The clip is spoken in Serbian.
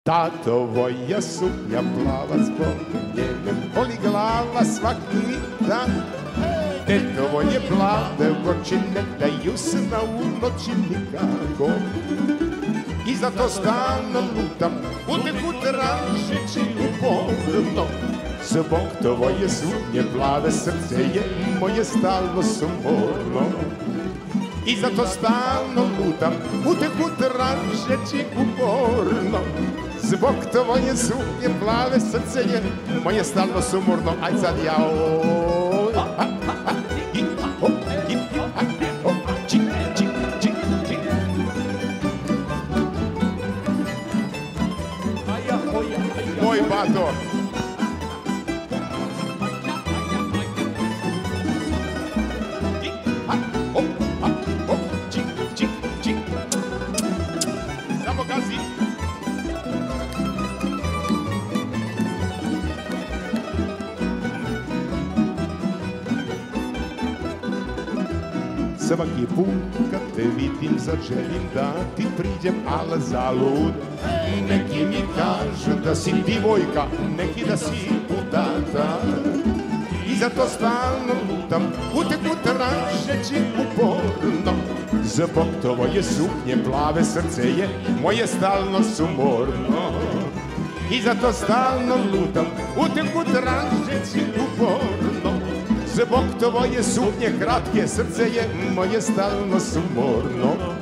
Tatovoja suknja plava, zbog nje me boli glava svaki dan. Tetovoje plave oči ne daju sna u noći nikako. I zato stalno lutam, uteku tražeći uporno. Zbog tvoje suknje plave, srce je moje stalno sumorno. I zato stalno lutam, uteku tražeći uporno. Zbog tvoje suknje plave, srce je moje stalno sumorno. Aj sad jao. Moj bato. Samo gazi. Svaki put kad te vidim zaželim da ti priđem, ala zalud. Neki mi kažu da si divojka, neki da si udata. I zato stalno lutam, uteku tražeći uporno. Zbog tvoje suknje plave, srce je moje stalno sumorno. I zato stalno lutam, uteku tražeći uporno. Zbog tvoje suknje kratke, srce je moje stalno sumorno.